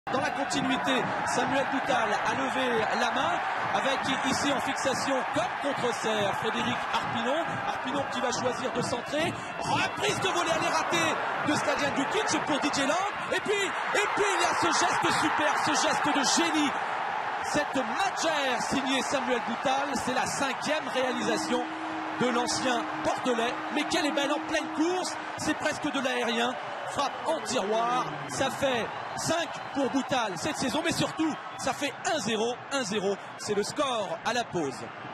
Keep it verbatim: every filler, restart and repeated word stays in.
Dans la continuité, Samuel Boutal a levé la main avec ici en fixation comme contre serre Frédéric Harpinon. Harpinon qui va choisir de centrer. Reprise de volée, elle est ratée de Stadian Djukic pour Didier Lang. Et puis, et puis il y a ce geste super, ce geste de génie. Cette magère signée Samuel Boutal, c'est la cinquième réalisation de l'ancien Bordelais. Mais quelle est belle en pleine course, c'est presque de l'aérien. Frappe en tiroir, ça fait cinq pour Boutal cette saison, mais surtout ça fait un zéro, un zéro, c'est le score à la pause.